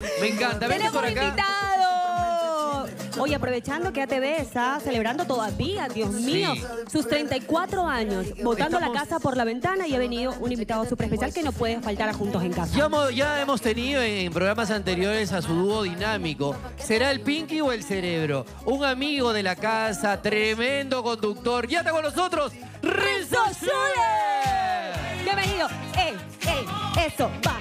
Me encanta. Vente ¡Tenemos por acá. invitado! Hoy aprovechando que ATV está celebrando todavía, Dios mío, sus 34 años, botando la casa por la ventana y ha venido un invitado súper especial que no puede faltar a Juntos en Casa. Ya hemos tenido en programas anteriores a su dúo dinámico. ¿Será el Pinky o el Cerebro? Un amigo de la casa, tremendo conductor. Ya está con nosotros, Renzo Schuller. Bienvenido. Eso, va.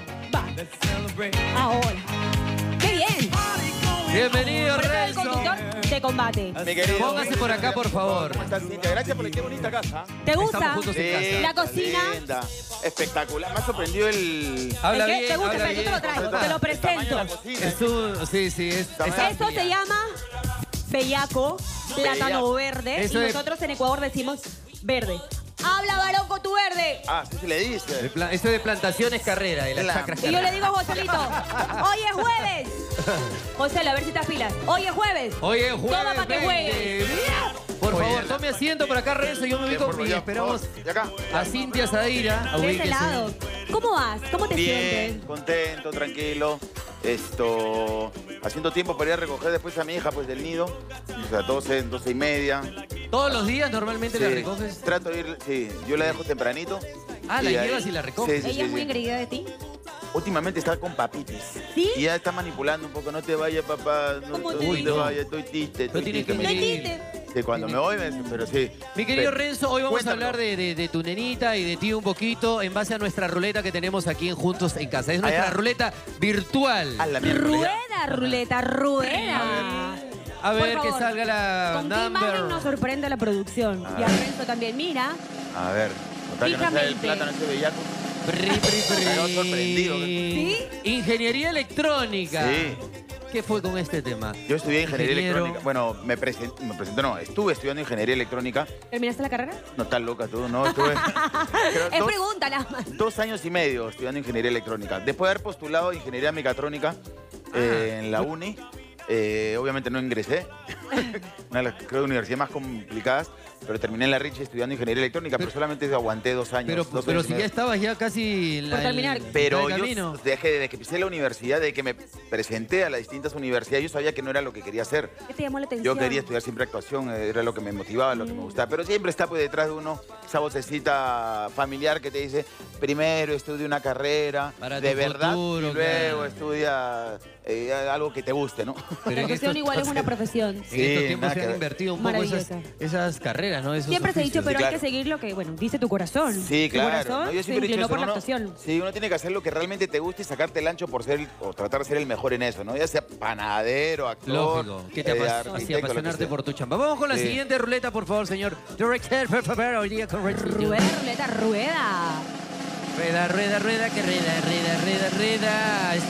Ahora. ¡Qué bien! Bienvenido, Por eso el Renzo. conductor de combate. Mi querido, Póngase por acá, por favor. ¿Cómo estás, Cintia? Gracias por qué bonita casa. ¿Te gusta? Estamos juntos en casa. La cocina. Linda, espectacular. Me ha sorprendido el... Habla ¿El qué? bien, ¿Te gusta? habla Yo te lo bien. traigo, te lo el tamaño de presento. la cocina. Es un... Sí, Eso se llama bellaco, plátano verde. Eso y es- nosotros en Ecuador decimos verde. ¡Habla, varón, con tu verde! Ah, sí se le dice. Eso de plantaciones carrera, de las La- chacras Y yo le carrera. digo a Joselito, hoy es jueves. José, a ver si te afilas. Hoy es jueves. Hoy es jueves. Toma pa' que 20. juegues. Por Oye, favor, la- tome asiento por acá, Renzo. Yo me ubico y esperamos ¿Y acá? a Cintia Zaira. De ese Ubíquese. lado. ¿Cómo vas? ¿Cómo te Bien, sientes? contento, tranquilo. Haciendo tiempo para ir a recoger después a mi hija pues del nido. O sea, 12 y media. ¿Todos los días normalmente la Sí, recoges? Trato de ir, sí, yo la dejo tempranito. Ah, la ahí- llevas y la recoges. Sí, ¿Ella es muy engreída de ti? Últimamente está con papitis. ¿Sí? Y ya está manipulando un poco. No te vayas, papá. ¿Cómo No te te digo? vayas, estoy triste. Pero tiene que me No dice. venir. entiste. Sí, cuando me voy, pero sí. Mi querido Pero- Renzo, hoy vamos Cuéntamelo. a hablar de tu nenita y de ti un poquito en base a nuestra ruleta que tenemos aquí en Juntos en Casa. Es nuestra Allá. ruleta virtual. A la miércoles ya. Rueda, ruleta, rueda. A ver Por que favor, salga la ¿con qué imagen nos number. sorprende la producción? Y a Renzo también, mira. A ver, contar que no sea el Fijamente. plátano ese bellaco. Bri, bri, bri. Me quedo sorprendido. ¿Sí? Ingeniería electrónica. Sí. ¿Qué fue con este tema? Yo estudié ingeniería Ingeniero. electrónica. Bueno, estuve estudiando ingeniería electrónica. ¿Terminaste la carrera? No estás loca tú, no, estuve creo, Es dos- pregunta nada más. 2 años y medio estudiando ingeniería electrónica. Después de haber postulado ingeniería mecatrónica en la uni, obviamente no ingresé. Una de las, creo, universidades más complicadas, pero terminé en la Richie estudiando ingeniería electrónica, pero solamente aguanté 2 años. Pero, 2 pero años y si ya medio. estabas ya casi en Por terminar. Pero el yo, camino. desde que pisé la universidad, desde que me presenté a las distintas universidades, yo sabía que no era lo que quería hacer. ¿Qué te llamó la atención? Yo quería estudiar siempre actuación, era lo que me motivaba, lo que me gustaba. Pero siempre está pues, detrás de uno esa vocecita familiar que te dice, primero estudia una carrera Para de tu verdad futuro, y luego claro. estudia algo que te guste, ¿no? Pero La en cuestión estos- igual es una profesión. En Sí, estos tiempos nada se que han ver. invertido un poco esas carreras, ¿no? Esos Siempre se ha dicho, oficios. pero Sí, hay claro. que seguir lo que, bueno, dice tu corazón. Sí, Tu claro. corazón ¿no? Yo se siempre he dicho inclinó eso, por la uno- actuación. Sí, uno tiene que hacer lo que realmente te guste y sacarte el ancho por ser, o tratar de ser el mejor en eso, ¿no? Ya sea panadero, actor, Lógico, que te arquitecto, así lo que apasionarte sea. por tu chamba. Vamos con la Sí. siguiente ruleta, por favor, señor director, por favor, hoy día con Renzo. Rueda, ruleta, rueda. Rueda, rueda, rueda, que rueda, rueda, rueda, rueda. Y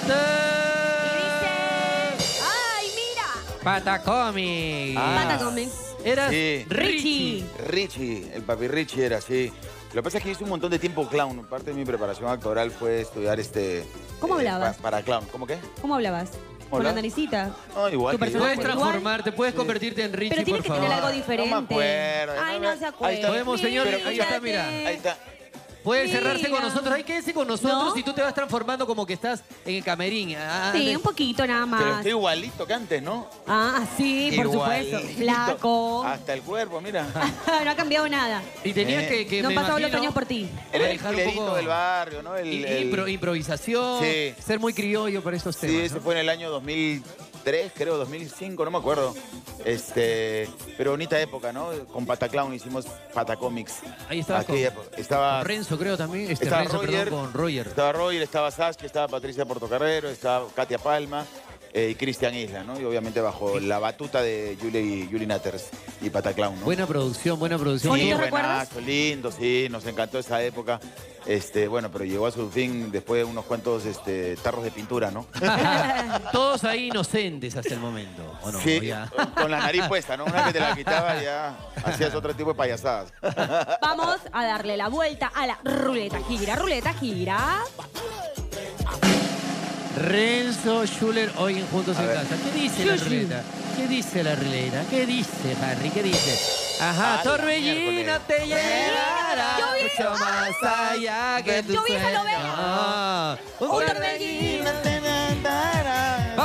¡Stop! dice... ¡Ay, mira! Patacomics. Ah. Patacomics. Eras Sí. Richie. Richie, el papi Richie era así. Lo que pasa es que hice un montón de tiempo clown. Parte de mi preparación actoral fue estudiar ¿Cómo hablabas? para clown. ¿Cómo qué? ¿Cómo hablabas? ¿Con Hola. la naricita? No, igual Tu que yo. personaje Puedes igual. transformarte, puedes convertirte en Richie, Pero tienes por que tener favor. algo diferente. No me acuerdo. Ay, no se Ahí acuerda. está. Podemos, señor, ahí está, mira. Ahí está. Puede cerrarse con Mira. nosotros. Ahí quédese con nosotros ¿No? y tú te vas transformando como que estás en el camerín. Ah, Sí, de- un poquito nada Pero más. estoy igualito que antes, ¿no? Ah, sí, por Igualito. supuesto. Flaco. Hasta el cuerpo, mira. No ha cambiado nada. Y tenías que No han me pasado los imagino, años por ti. Era el manejar un culerito poco del barrio, ¿no? improvisación, Sí. ser muy criollo para estos Sí, temas. ese ¿no? fue en el año 2003, creo, 2005, no me acuerdo. Pero bonita época, ¿no? Con Pataclown hicimos Patacomics. Ahí estabas Aquella época. Estaba Con Renzo, creo también. estaba Renzo, Roger, perdón, con Roger. Estaba Roger, estaba Saskia, estaba Patricia Portocarrero, estaba Katia Palma y Cristian Isla, ¿no? Y obviamente bajo la batuta de Julie Natters y Pataclown, ¿no? Buena producción, buena producción. Bonito. Sí, ¿Bonitos recuerdos? buenazo, lindo, sí, nos encantó esa época. Bueno, pero llegó a su fin después de unos cuantos tarros de pintura, ¿no? Todos ahí inocentes hasta el momento, ¿o no? Sí, ¿O ya? con la nariz puesta, ¿no? Una vez que te la quitaba ya hacías otro tipo de payasadas. Vamos a darle la vuelta a la ruleta. Gira, ruleta, gira. Renzo Schuller hoy en Juntos A en ver. Casa. ¿Qué dice la ruleta? ¿Qué dice la ruleta? ¿Qué dice, Harry? ¿Qué dice? Ajá, A la torbellino miércoles. te llevará Yo vi- mucho más allá que tu Yo vi esa sueño. novela. Ah, un Un torbellino. torbellino.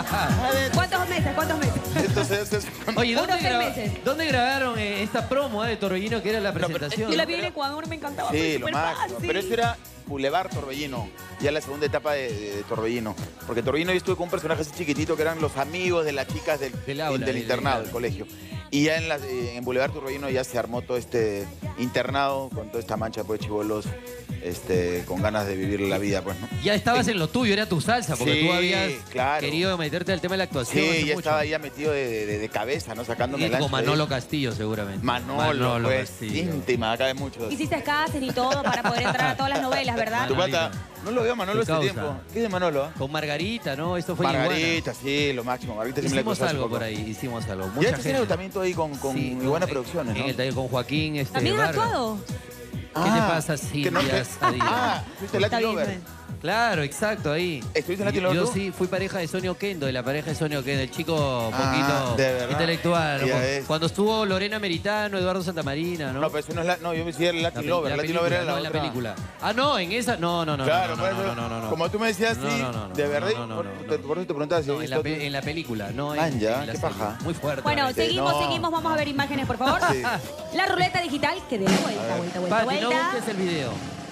¿Cuántos meses? Entonces, Oye, Unos 6 meses. ¿dónde grabaron esta promo de Torbellino que era la presentación? Yo la vi en Ecuador, me encantaba. sí, fue lo súper máximo. fácil. Pero eso era Boulevard Torbellino, ya la segunda etapa de Torbellino. Porque Torbellino yo estuve con un personaje así chiquitito que eran los amigos de las chicas del aula, internado, del colegio. Y ya en Boulevard Torbellino ya se armó todo este internado con toda esta mancha pues, de chibolos con ganas de vivir la vida, pues, ¿no? Ya estabas en lo tuyo, era tu salsa, porque Sí, tú habías claro. querido meterte al tema de la actuación. hace Sí, ya mucho. estaba ya metido de cabeza, ¿no? Sacándome Y el con ancho de Manolo ahí. Castillo, seguramente. Manolo, pues, Castillo. íntima, acá de muchos. Hiciste casting y todo para poder entrar a todas las novelas, ¿verdad? Tu pata, no lo veo a Manolo Tu este causa. tiempo. ¿Qué es de Manolo? Con Margarita, ¿no? Esto fue en Margarita, sí, lo máximo. Margarita sí me la Hicimos cruzó hace algo poco. por ahí, hicimos algo. Ya Mucha estás en gente. también todo ahí con Sí, Iguana Producciones, ¿no? En el taller con Joaquín ¿También has Vargas. actuado? ¿Qué te pasa, que no Silvia te- Sadira? Ah, fuiste Está Latin bien, Lover. bien. Claro, exacto, ahí. ¿Estuviste en Latin Lover Yo tú? sí, fui pareja de Sonia Oquendo, de la pareja de Sonia Oquendo, el chico Ah, poquito de verdad. intelectual. ¿no? Ya ves. Cuando estuvo Lorena Meritano, Eduardo Santamarina, ¿no? No, pero ese no es no, yo me decía el Latin La Lover. Latin película, Lover era la no, en la otra. película. Ah, no, en esa. No. Claro, no, por eso, no. como tú me decías, sí, No, de verdad, no. por eso te preguntaba si No, habías en visto la película, no Man, ya, en la qué serie. paja. Muy fuerte. Bueno, Vanessa. seguimos, vamos a ver imágenes, por favor. Sí. La ruleta digital, que dé la vuelta, Pati, no vuelta. busques el video.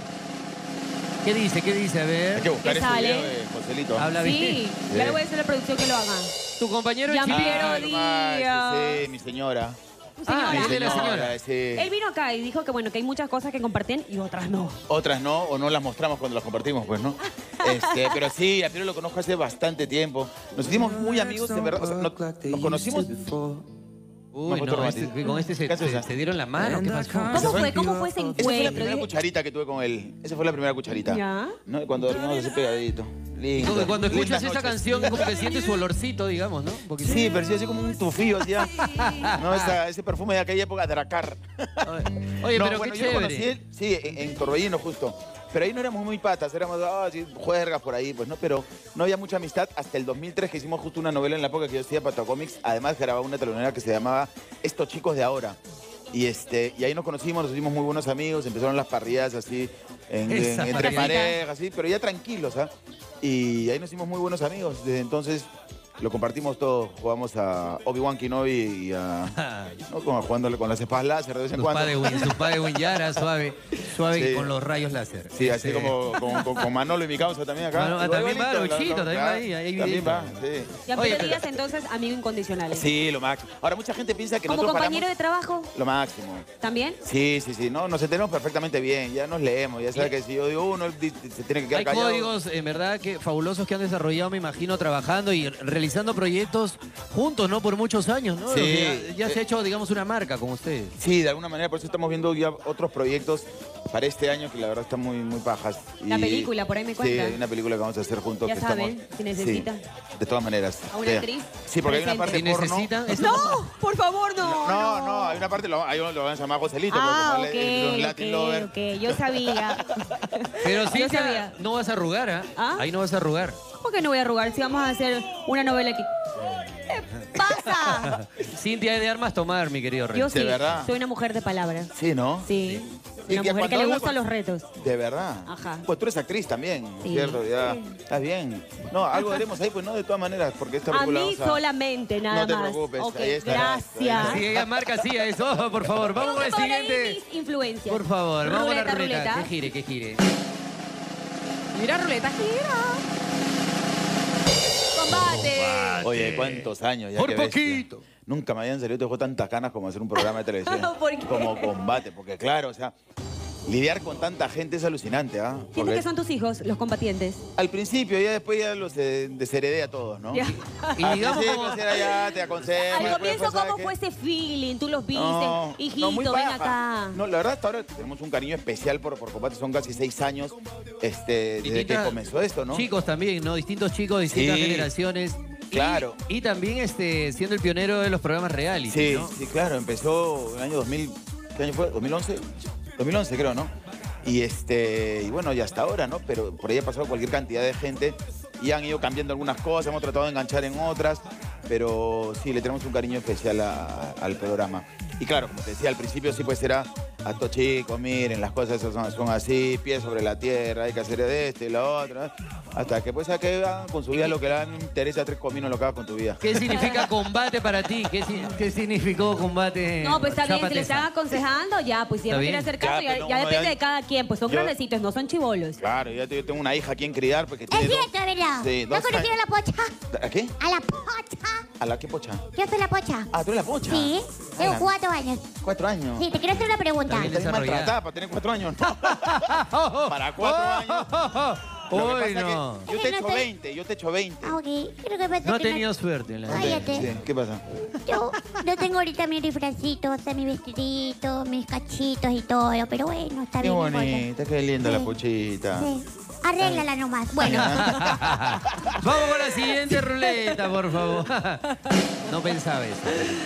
¿Qué dice? A ver. Hay que buscar ¿Qué ese sale? video de Joselito. Habla bien. Sí, ya le voy a decir a la producción que lo haga. Tu compañero Ya Chile. Piero lo máximo, Díaz. sí, mi señora. Ah, Mi él es la señora. sí. Él vino acá y dijo que bueno, que hay muchas cosas que compartían y otras no. Otras no, o no las mostramos cuando las compartimos, pues, ¿no? Pero sí, a Piero lo conozco hace bastante tiempo. Nos sentimos muy amigos, de verdad. O sea, nos conocimos. Uy, Me no, foto con este ¿Qué haces? se dieron la mano. ¿Qué pasó? ¿Cómo fue ese Esa fue la encuentro? primera cucharita que tuve con él. Esa fue la primera cucharita. Ya. ¿No? Cuando dormimos así pegadito. Lindo. Cuando escuchas Lindas esa noches. canción, como que sientes su olorcito, digamos, ¿no? Un poquito. Sí, pero sí, así como un tufillo, así. No, ese perfume de aquella época, Dracar. Oye, No, pero bueno, qué yo lo conocí chévere. él, sí, en Torbellino justo. Pero ahí no éramos muy patas, éramos así, juergas por ahí, pues, ¿no? Pero no había mucha amistad hasta el 2003 que hicimos justo una novela en la época que yo hacía Patacomics. Además grababa una telonera que se llamaba Estos chicos de ahora. Y ahí nos conocimos, nos hicimos muy buenos amigos, empezaron las parrilladas así, Esa entre parrillita. parejas, así, pero ya tranquilos, ¿ah? Y ahí nos hicimos muy buenos amigos. Desde entonces lo compartimos todo, jugamos a Obi-Wan Kenobi y a... ¿no? Como jugándole con las espadas láser de vez en Su cuando. padre Winyara, suave Sí. con los rayos láser. Sí, así como con Manolo y mi causa también acá. Manolo, Igual también va, bonito, Luchito, también va ahí, También videito. va, sí. Ya Oye, Piero pero- Díaz, entonces, amigo incondicional. Sí, lo máximo. Ahora, mucha gente piensa que ¿Como nosotros compañero de paramos- trabajo Lo máximo. también? Sí. No, nos entendemos perfectamente bien. Ya nos leemos. Ya sabes que si yo digo uno, él se tiene que quedar Hay callado. códigos, en verdad, que fabulosos que han desarrollado, me imagino, trabajando y realizando proyectos juntos, ¿no? Por muchos años, ¿no? Sí. Lo que ya se ha hecho, digamos, una marca con ustedes. Sí, de alguna manera. Por eso estamos viendo ya otros proyectos para este año que la verdad están muy pajas. La película, por ahí me Sí, cuentan. hay una película que vamos a hacer juntos. Ya que saben, estamos- si necesitan. Sí, de todas maneras. ¿A una Sí. actriz? Sí, porque hay una parte Presente. Si porno. necesitan... esto- No, por favor, no. No, hay una parte, ahí lo van a llamar Joselito. Ah, porque como él es un Latin lover. ok, yo sabía. Pero sí, Yo sabía. no vas a arrugar, ¿ah? ¿Ah? Ahí no vas a arrugar. ¿Cómo que no voy a arrugar si vamos a hacer una novela aquí? ¿Qué pasa? Cintia es de armas tomar, mi querido Rey. Yo sí, verdad? soy una mujer de palabras. Sí, ¿no? Sí. Y Una que mujer que cuando le habla gustan con- los retos. De verdad. Ajá. Pues tú eres actriz también, Sí. ¿cierto? Ya. Sí. Estás bien. No, algo haremos ahí, pues no, de todas maneras, porque esta A película mí vamos a- solamente, nada No te más. preocupes, Ok, ahí estará. gracias. Sí, ella marca así a eso, por favor. Vamos con el Por ahí siguiente. mis influencias. Por favor, vamos con la ruleta. ruleta. Que gire, que gire. Mira, ruleta, gira. Combate. Oye, ¿cuántos años ya? Por qué bestia. poquito. Nunca me habían salido dejó tantas ganas como hacer un programa de televisión. ¿Por qué? Como Combate, porque claro, o sea, lidiar con tanta gente es alucinante, ¿ah? ¿Sientes Porque que son tus hijos, los combatientes? al principio, ya después ya los desheredé a todos, ¿no? Ya. Y Al digamos principio, como... sí era ya, te aconsejo. Al después, comienzo, pues, ¿sabes ¿cómo qué? fue ese feeling? Tú los viste. No, Hijito, muy ven baja. acá. No, la verdad, hasta ahora tenemos un cariño especial por Combate. Son casi 6 años desde que Distintas- comenzó esto, ¿no? Chicos también, ¿no? Distintos chicos, distintas Sí. generaciones. Claro. Y también siendo el pionero de los programas reality, Sí, ¿no? sí, claro. Empezó en el año 2000. ¿Qué año fue? ¿2011? 2011 creo, ¿no? Y bueno, y hasta ahora, ¿no? Pero por ahí ha pasado cualquier cantidad de gente y han ido cambiando algunas cosas, hemos tratado de enganchar en otras, pero sí, le tenemos un cariño especial al programa. Y claro, como te decía, al principio sí pues era a estos chicos, miren, las cosas son así, pies sobre la tierra, hay que hacer de esto y lo otro. ¿Eh? Hasta que pues a que hagan con su vida lo que les interesa, 3 cominos lo que hagan con tu vida. ¿Qué significa combate para ti? ¿Qué significó combate? No, pues está bien, si le Zapateza? están aconsejando, ya, pues si él no quiere hacer caso, Ya, ya, pero ya no, depende ya- de cada quien, pues son yo- grandecitos, no son chibolos. Claro, yo tengo una hija a quien criar porque Es tiene cierto, es verdad. Sí, ¿No has 2 conocido a la pocha? ¿A qué? A la pocha. ¿A la qué pocha? Yo soy la pocha. Ah, ¿tú eres la pocha? Sí, tengo 4 años. 4 años. Sí, te quiero hacer una pregunta. También Estás desarrollada. maltratada para tener 4 años. ¿no? Para 4 años. Lo que Uy, pasa es que no. yo te echo 20, yo te echo 20. Ah, ok. Creo que pasa No ha que tenido suerte en la vida. Cállate. Sí, ¿qué pasa? Yo no tengo ahorita mi disfrazito, o sea, mi vestidito, mis cachitos y todo, pero bueno, está Qué bien. no importa. bonita, qué linda la Sí. pochita. Sí. Arréglala nomás. Bueno, Vamos con la siguiente ruleta, por favor. No pensaba eso.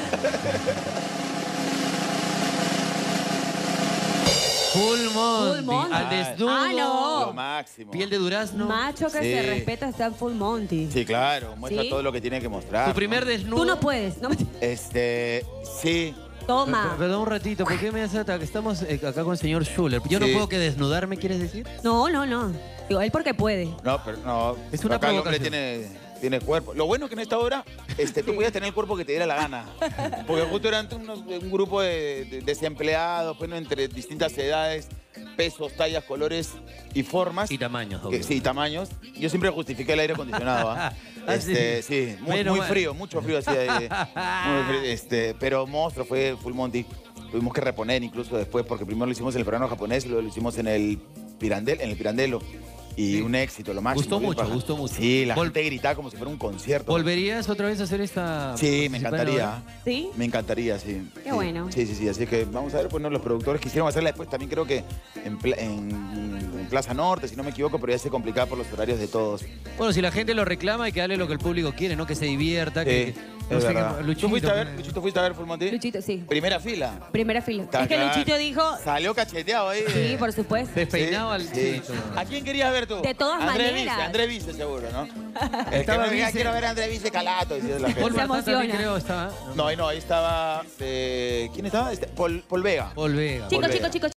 Full Monty. Full Monty. Al desnudo. Ah, no. Lo máximo. Piel de durazno. Macho que Sí. se respeta está en Full Monty. Sí, claro, muestra ¿Sí? todo lo que tiene que mostrar. Tu primer ¿no? desnudo. Tú no puedes, no me- Sí. Toma. Perdón un ratito, ¿por qué me hace ataque? Estamos acá con el señor Schuller. ¿Yo no Sí. puedo que desnudarme, quieres decir? No, no, no. Digo, él porque puede. No, pero no. Es una acá el hombre provocación. tiene cuerpo. Lo bueno que en esta hora tú podías tener el cuerpo que te diera la gana. Porque justo eran un grupo de desempleados, bueno, entre distintas edades, pesos, tallas, colores y formas. Y tamaños, Que- obvio. sí, tamaños. Yo siempre justifiqué el aire acondicionado. ¿Ah? Ah, sí. Sí, muy, Menos muy mal. frío, mucho frío así. Muy frío, pero monstruo, fue Full Monty. Tuvimos que reponer incluso después, porque primero lo hicimos en el verano japonés y luego lo hicimos en el Pirandelo. Y un éxito, lo máximo. Gustó bien mucho, paja. gustó mucho. Sí, la Vol- gente gritaba como si fuera un concierto. ¿Volverías otra vez a hacer esta...? Sí, me participar encantaría. ahora? ¿Sí? Me encantaría, sí. Qué Sí. bueno. Sí. Así que vamos a ver, pues no, los productores quisieron hacerla después. También creo que en Plaza Norte, si no me equivoco, pero ya se complicaba por los horarios de todos. Bueno, si la gente lo reclama, hay que darle lo que el público quiere, ¿no? Que se divierta, que... es no sé, verdad. que- ¿Tú fuiste a ver, que- Luchito, fuiste a ver Full Monty? Luchito, sí. Primera fila. Primera fila. Está Es que claro. Luchito dijo, Salió cacheteado ahí. sí, por supuesto. Despeinado al... Sí. ¿A quién querías ver tú? De todas Andrés maneras. Vice, Andrés Vice seguro, ¿no? Estaba Vice. Vice. Quiero ver a Andrés Vice Calato, decía la Paul gente. Se Martán también emociona. creo estaba... No, ahí estaba... ¿Quién estaba? Paul Vega. Paul Vega. Chicos, Volver. chicos, chicos,